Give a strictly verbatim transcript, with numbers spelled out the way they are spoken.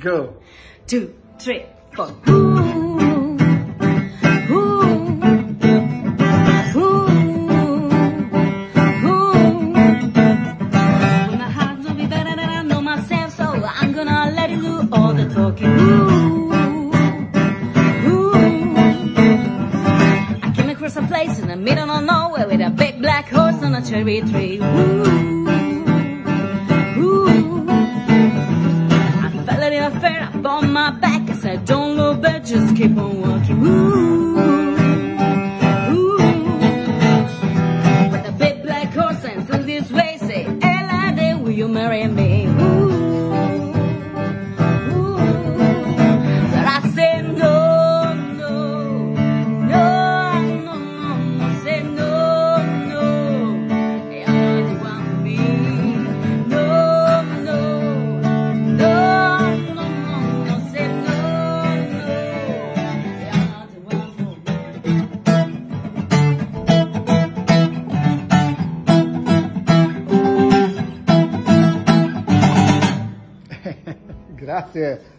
Go. Two, three, four. Ooh, ooh, ooh, ooh. My heart will be better than I know myself, so I'm gonna let it do all the talking. Ooh, ooh. I came across a place in the middle of nowhere with a big black horse on a cherry tree. Ooh. On my back, I said, don't look back, just keep on walking. Ooh, ooh. With a big black horse and through this way, say, Ella, will you marry me? Ooh, ooh. But I said, no, no, no, no, no. I said, no, no, you're not the one for me. No, no, no. Grazie.